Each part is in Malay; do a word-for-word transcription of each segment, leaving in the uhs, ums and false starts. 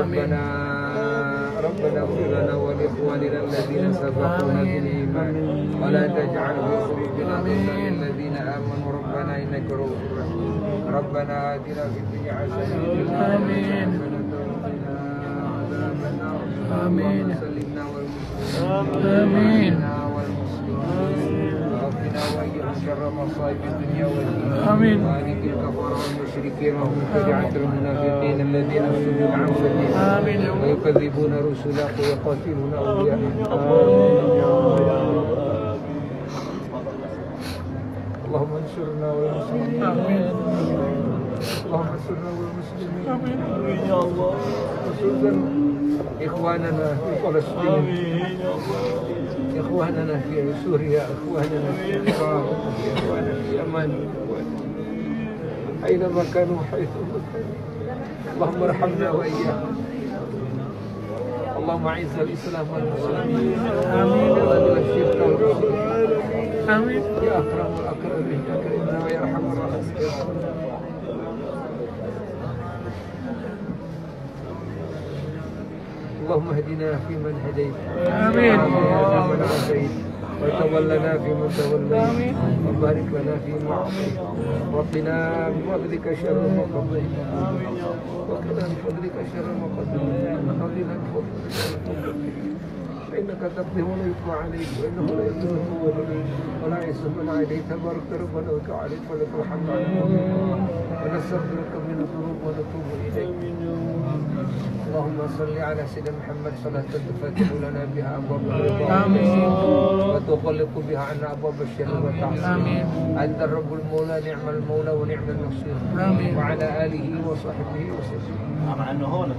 ربنا ربنا اغفر لنا ولإخواننا الذين سبقونا بالإيمان ولا تجعل في قلوبنا غلا للذين آمنوا ربنا إنك رؤوف رحيم ربنا آتنا في الدنيا حسنة وفي الآخرة حسنة وقنا عذاب النار آمين سلمنا والمسلمين آمين وقنا وإياهم شر مصائب الدنيا والدين آمين وأهلك الكفار والمشركين ومبتدعة المنافقين الذين يصدون عن سبيلك آمين ويكذبون رسلك ويقاتلون أولياءك اللهم انصرنا والمسلمين آمين اللهم انصرنا والمسلمين آمين يا الله خصوصا إخواننا في فلسطين إخواننا في سوريا إخواننا في العراق إخواننا في اليمن أينما كانوا حيثما كانوا اللهم ارحمنا وإياهم اللهم أعز الإسلام والمسلمين آمين وأذل الشرك والمشركين آمين يا أكرم الأكرمين أكرمنا ويا أرحم الراحمين اللهم اهدنا فيمن هديت آمين وعافنا فيمن عافيت وتولنا فيمن توليت وبارك لنا فيما أعطيت وقنا بفضلك شر ما قضيت وقنا بفضلك شر ما قضيت وقنا بفضلك إنك تقضي ولا يقضى عليك وإنه لا يذل من وليك ولا يعز من عليك تبارك ربنا وتعالى ولك الحمد على ونستغفرك من الذنوب ونتوب إليك اللهم صل على سيدنا محمد صلاة تفتح لنا بها أبواب الرضا وتغلق بها عنا أبواب الشر والتعصير أنت الرب المولى نعم المولى ونعم النصير آمين وعلى آله وصحبه وسلم مع أنه هون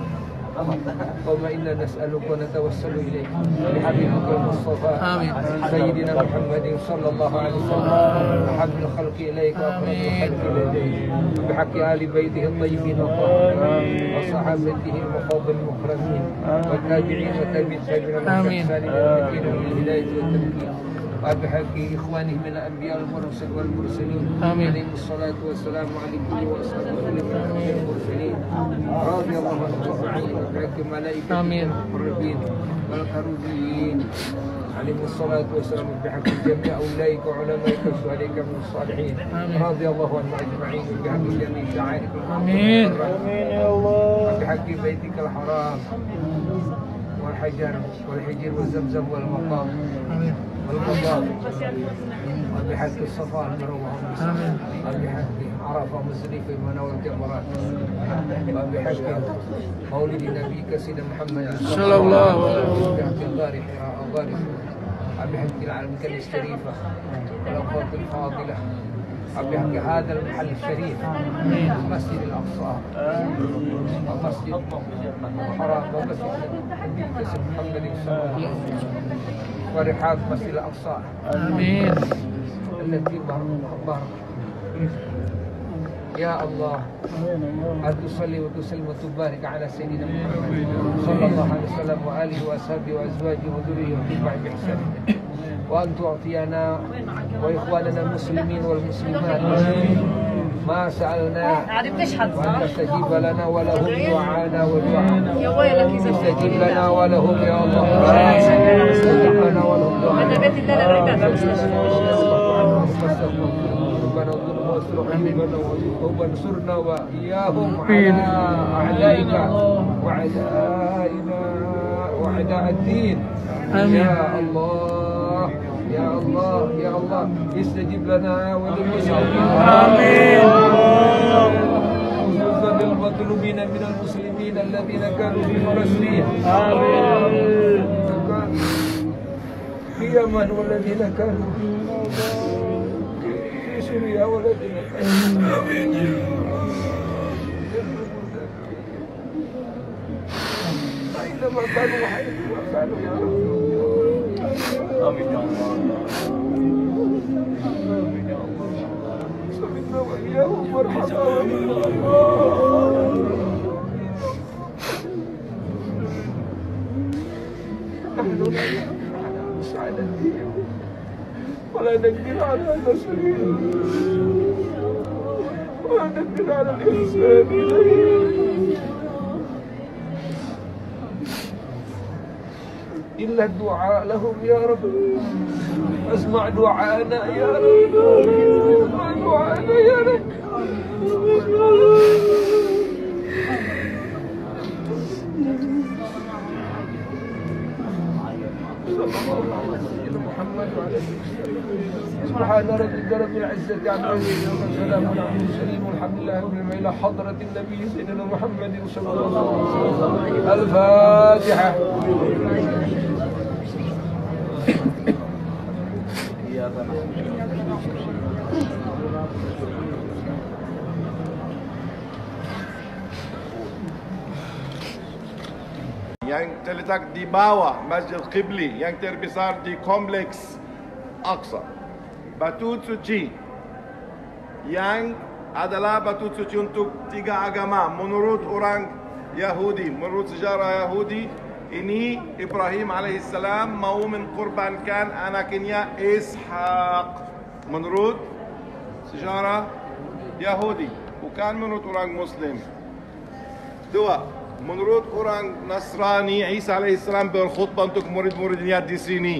اللهم إنا نسألك ونتوسل إليك بحبيبك المصطفى آمين سيدنا محمد صلى الله عليه وسلم أحب الخلق إليك وأقرب الخلق إليك بحق آل بيته الطيبين الطاهرين وصحابته المفاضل المكرمين والتابعين وتابع التابعين والإحسان والمتقين والهداية والتمكين وبحق إخوانه من الأنبياء والرسل والمرسلين عليهم الصلاة والسلام عليكم وأصحابه المرسلين رضي الله عنهم أجمعين وبحق ملائكته المقربين والكروبيين عليهم الصلاة والسلام بحق جميع أولئك وعلمائك وشهدائك من الصالحين رضي الله عنهم أجمعين وبحق جميع شعائرك آمين آمين يا الله وبحق بيتك الحرام والحجر والحجر والزمزم والمقام والمقام وبحق الصفا والمروة وبحق عرفة مزدلفة المنى والجمرات وبحق مولد نبيك سيدنا محمد صلى الله عليه وسلم وبحق غار حراء غار وبحق العلمكة الشريفة والأوقات الفاضلة وبحق هذا المحل الشريف المسجد الأقصى ومسجد الحرام ومسجد نبيك سيدنا محمد صلى الله عليه وسلم ورحاب مسجد الأقصى آمين التي بارك يا الله أن تصلي وتسلم وتبارك على سيدنا محمد صلى الله عليه وسلم وآله وأصحابه وأزواجه وذريته وتبع بإحسانه وأن تعطينا وإخواننا المسلمين والمسلمات ما سألنا وأن تستجيب لنا ولهم دعانا ودعانا تستجيب لنا ولهم يا الله تستجيب لنا ولهم دعانا وانصرنا وإياهم على أعدائك وأعدائنا وأعداء الدين يا الله يا الله يا الله استجب لنا وللمسلمين آمين خصوصا للمطلوبين من المسلمين الذين كانوا في فلسطين آمين في اليمن والذين كانوا في سوريا والذين كانوا أينما كانوا وحيثما كانوا يا رب آمين يا الله آمين يا الله سبحنا وإياهم وارحمنا نحن لا نقدر على مساعدتهم ولا نقدر على نصرهم ولا نقدر على الإحسان إليهم إلا الدعاء لهم يا رب. اسمع دعاءنا يا رب، اسمع دعاءنا يا رب. محمد وعلى سبحان ربك رب العزة عما يصفون وسلام على المرسلين والحمد لله رب العالمين. إلى حضرة النبي سيدنا محمد صلى الله عليه وسلم. الفاتحة. yang terletak di bawah Masjid Qibli yang terbesar di Kompleks Aqsa. Batu suci yang adalah batu suci untuk tiga agama menurut orang Yahudi, menurut sejarah Yahudi. Ini Ibrahim alaihissalam mau mengkorbankan anaknya Ishaq menurut sejarah Yahudi, bukan menurut orang Muslim. Dua, menurut orang Nasrani, Isa alaihissalam berkhutbah untuk murid-muridnya di sini.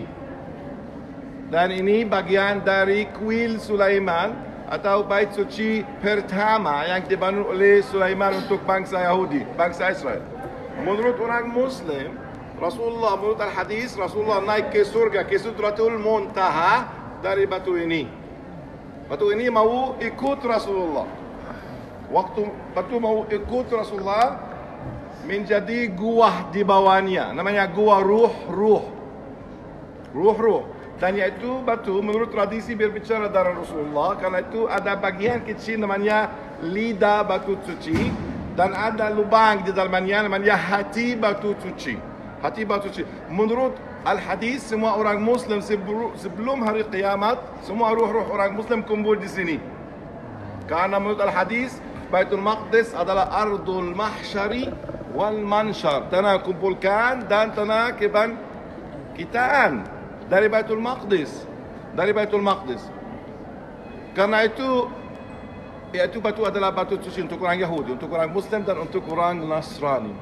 Dan ini bagian dari kuil Sulaiman atau bait suci pertama yang dibangun oleh Sulaiman untuk bangsa Yahudi, bangsa Israel. Menurut orang Muslim, Rasulullah, menurut al-hadis, Rasulullah naik ke surga, ke Sidratul Muntaha dari batu ini. Batu ini mau ikut Rasulullah. Waktu batu mau ikut Rasulullah, menjadi gua di bawahnya, namanya gua ruh-ruh. Ruh-ruh. Dan yaitu batu menurut tradisi berbicara dari Rasulullah, karena itu ada bagian kecil namanya lidah batu suci, dan ada lubang di dalamnya namanya hati batu suci. Hati batu suci. Menurut al-hadis, semua orang Muslim sebelum hari kiamat, semua ruh-ruh orang Muslim kumpul di sini. Karena menurut al-hadis, Baitul Maqdis adalah ardul mahsyari wal mansyar, tanah kumpulkan dan tanah kebangkitan dari Baitul Maqdis, dari Baitul Maqdis. Karena itu, yaitu batu adalah batu suci untuk orang Yahudi, untuk orang Muslim dan untuk orang Nasrani.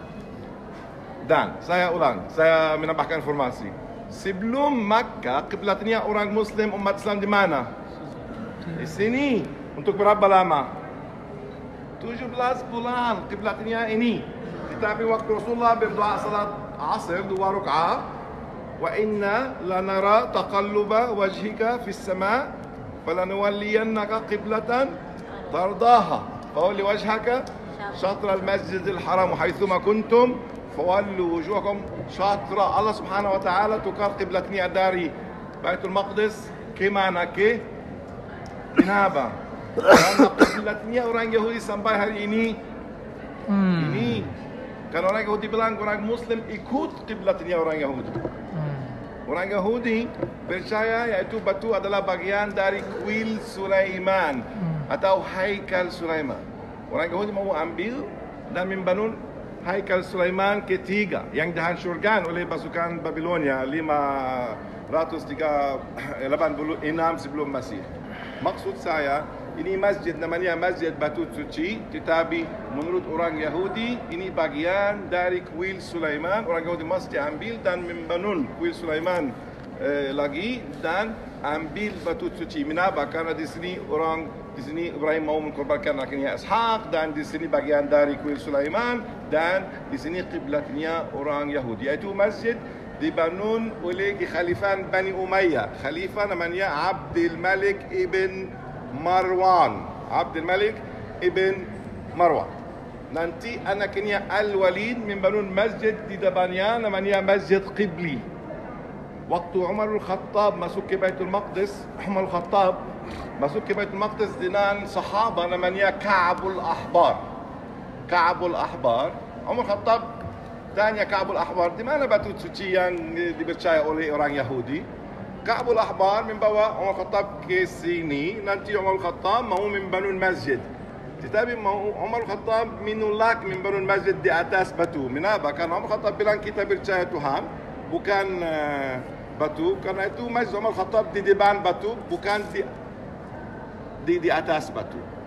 Dan saya ulang, saya menambahkan informasi. Sebelum Makkah, kiblatnya orang Muslim umat Islam di mana? Di sini. Untuk berapa lama? tujuh belas bulan kiblatnya ini. Tetapi waktu Rasulullah berdoa salat asar dua rakaat, wa inna lanara taqalluba wajhika fis sama' falanuwalliyannaka qiblatan tardaha fawalli wajhaka syatra al-masjidil haram haitsuma kuntum fawallu wujuhakum syatra. Allah Subhanahu wa taala tukar qiblatnya dari Baitul Maqdis ke mana? Ke Kaabah. Karena qiblatnya orang Yahudi sampai hari ini hmm. ini kan orang Yahudi bilang orang Muslim ikut qiblatnya orang Yahudi. Hmm. Orang Yahudi percaya yaitu batu adalah bagian dari kuil Sulaiman hmm. atau haikal Sulaiman. Orang Yahudi mau ambil dan membangun haikal Sulaiman ketiga yang dihancurkan oleh pasukan Babilonia lima ratus delapan puluh enam sebelum Masih. Maksud saya, ini masjid namanya Masjid Batu Suci, tetapi menurut orang Yahudi ini bagian dari kuil Sulaiman. Orang Yahudi mesti ambil dan membangun kuil Sulaiman eh, lagi dan ambil batu suci. Kenapa? Karena di sini orang di sini Ibrahim mau mengkorbankan anaknya Ishaq, dan di sini bagian dari kuil Sulaiman, dan di sini kiblatnya orang Yahudi. Yaitu masjid dibangun oleh Khalifah Bani Umayyah. Khalifah namanya Abdul Malik ibn Marwan. Abdul Malik ibn Marwan. Nanti anaknya Al-Walid membangun masjid di depannya namanya Masjid Qibli. Waktu Umar al-Khattab masuk ke Baitul Maqdis, Umar al-Khattab masuk ke Baitul Maqdis dengan sahaba namanya Ka'bul Ahbar. Ka'bul Ahbar. Umar al-Khattab tanya Ka'bul Ahbar, di mana batu suci yang dipercaya oleh orang Yahudi? Ka'bul Ahbar membawa Umar al-Khattab ke sini. Nanti Umar al-Khattab mau membangun masjid. Tetapi Umar al-Khattab menolak membangun masjid di atas batu. Kenapa? Karena Umar al-Khattab bilang kita percaya Tuhan, bukan uh, batu. Karena itu masjid Umar al-Khattab di depan batu, bukan di, di, di atas batu.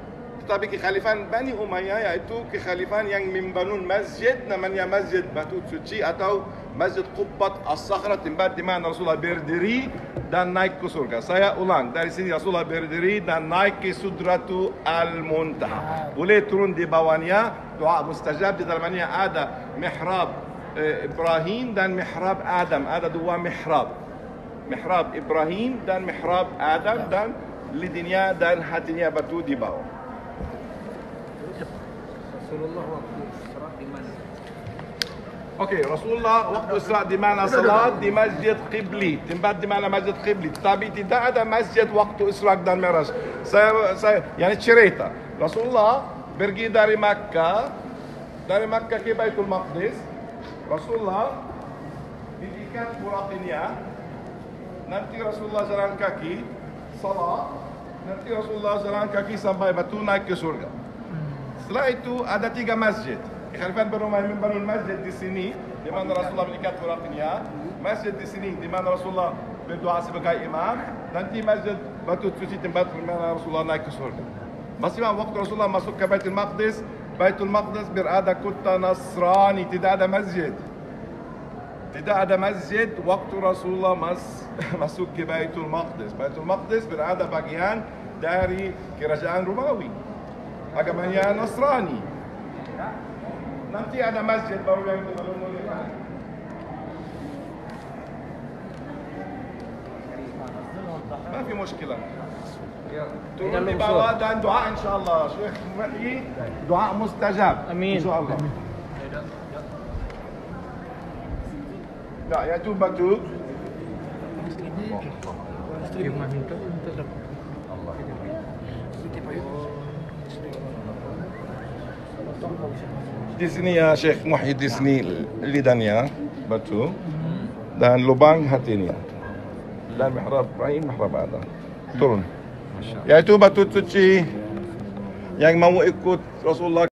Tetapi kekhalifan Bani Umayyah yaitu kekhalifan yang membangun masjid namanya Masjid Batu Suci atau Masjid Qubbat As-Sakhra, tempat di mana Rasulullah berdiri dan naik ke surga. Saya ulang, dari sini Rasulullah berdiri dan naik ke Sidratul Muntaha. Boleh turun di bawahnya, doa mustajab. Di dalamnya ada mihrab eh, Ibrahim dan mihrab Adam. Ada dua mihrab. Mihrab Ibrahim dan mihrab Adam, dan lidinya dan hatinya batu di bawah. Rasulullah waktu Isra di mana? Okey, Rasulullah waktu Isra di mana salat? Di Masjid Qibli, tempat di mana Masjid Qibli. Tapi tidak ada masjid waktu Isra dan Mi'raj. Saya saya yani cerita. Rasulullah pergi dari Makkah, dari Makkah ke Baitul Maqdis. Rasulullah diikat buraqinya. Nanti Rasulullah jalan kaki salat. Nanti Rasulullah jalan kaki sampai batu naik ke surga. Setelah itu ada tiga masjid. Khalifan Bani Umayyah membangun masjid di sini di mana Rasulullah mengikat buraqinya, masjid di sini di mana Rasulullah berdoa sebagai imam, nanti masjid Batu Suci tempat di mana Rasulullah naik ke surga. Masih waktu Rasulullah masuk ke Baitul Maqdis, Baitul Maqdis berada kota Nasrani, tidak ada masjid. Tidak ada masjid waktu Rasulullah mas, masuk ke Baitul Maqdis. Baitul Maqdis berada bagian dari kerajaan Romawi. Agamanya Nasrani. Nanti ada masjid baru yang belum mulai. ما في مشكلة. turun di bawah dan doa insyaallah. Syekh Muhyi doa mustajab. Amin. Insyaallah. Ya, yaitu batu. Di sini ya Syekh Muhyi, di sini lidahnya batu dan lubang hatinya dan mihrab Ibrahim, mihrab Adam. Turun. Yaitu Batu Suci yang mau ikut Rasulullah